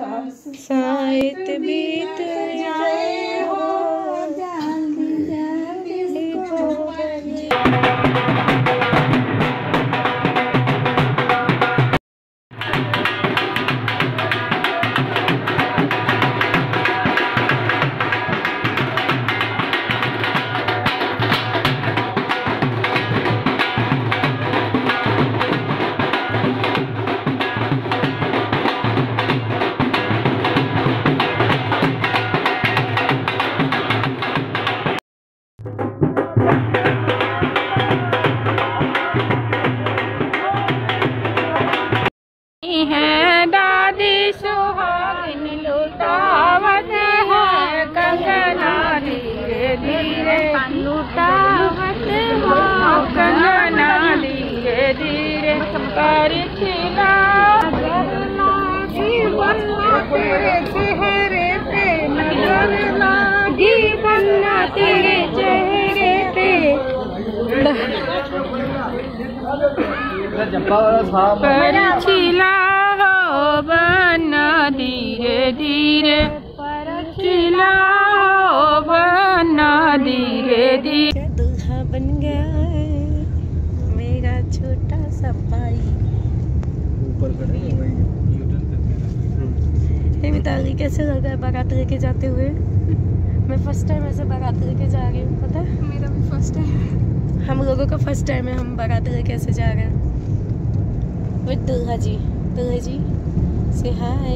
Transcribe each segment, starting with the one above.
शायद बीत जाए हो जल्दी जल्दी है दादी सुहागिन लुटावत है कंगना धीरे धीरे लुटावत हो कंगना धीरे धीरे कर खिला तेरे चेहरे पे नजर लागी बनना तेरे चेहरे पे परछिला हो बना धीरे धीरे परछिला हो बना धीरे धीरे दूल्हा बन गया मेरा छोटा सा भाई। ऊपर मिताली कैसे लग रहा है बारात लेके जाते हुए? मैं फर्स्ट टाइम ऐसे बारात लेके जा रही हूँ, पता है? मेरा भी फर्स्ट टाइम, हम लोगों का फर्स्ट टाइम है। हम बारात लेके ऐसे जा रहे हैं। दूल्हा जी से हाय।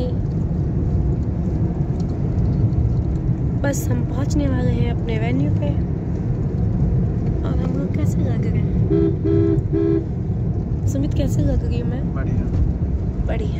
बस हम पहुंचने वाले हैं अपने वेन्यू पे। और हम लोग कैसे लग रहे हैं? सुमित कैसे लग रही हूँ मैं? बढ़िया।